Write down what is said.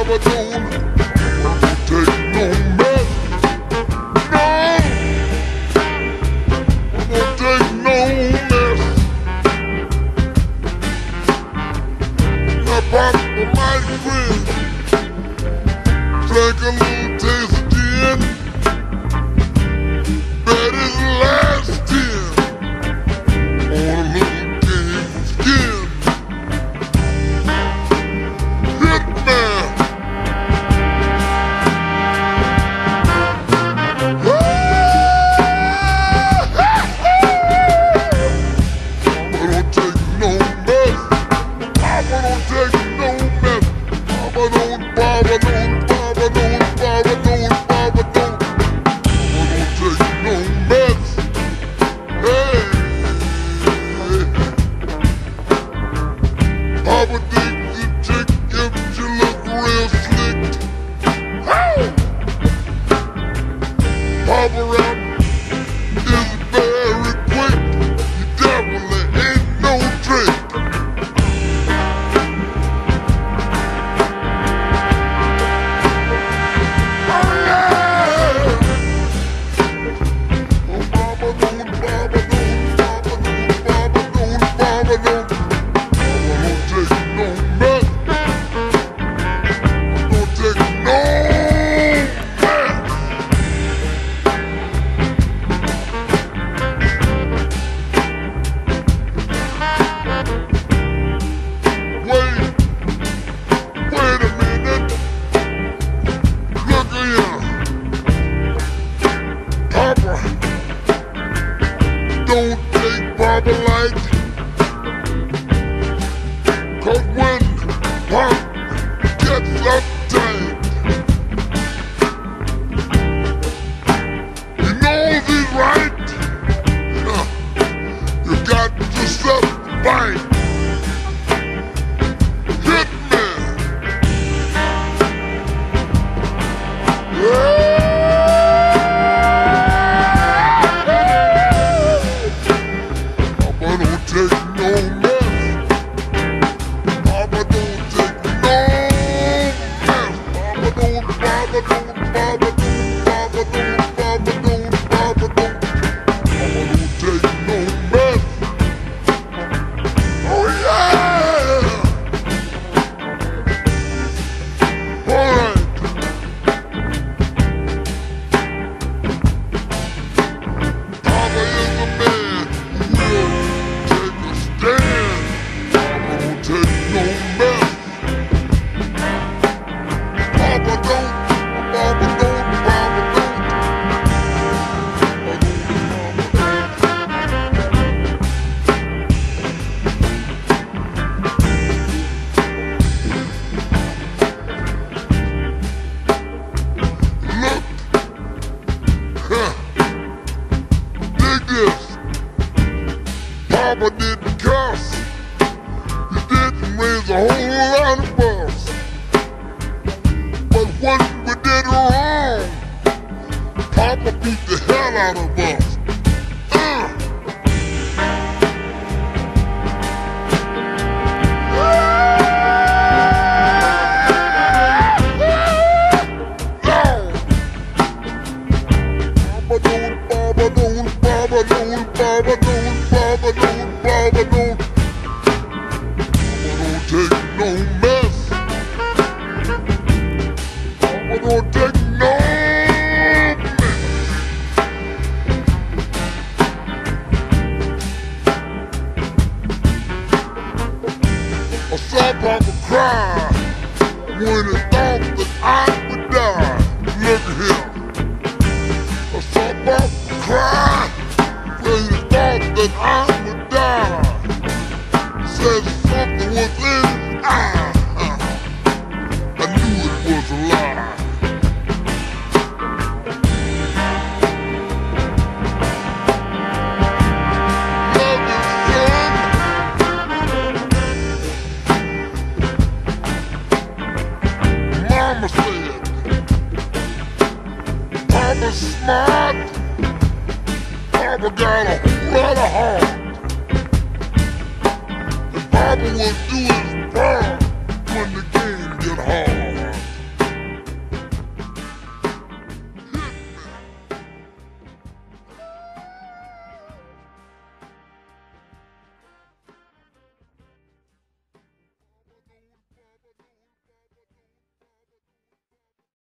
Papa didn't cuss, he didn't raise a whole lot of fuss. But when we did wrong, Papa beat the hell out of us. I saw Papa cry when he thought that I would die. Look at him. I saw Papa cry when he thought that I would die. Said something was in his eye. I knew it was a lie. Mama said, Papa's smart, Papa got a whole lot of heart, and Papa will do his part when the game get hard.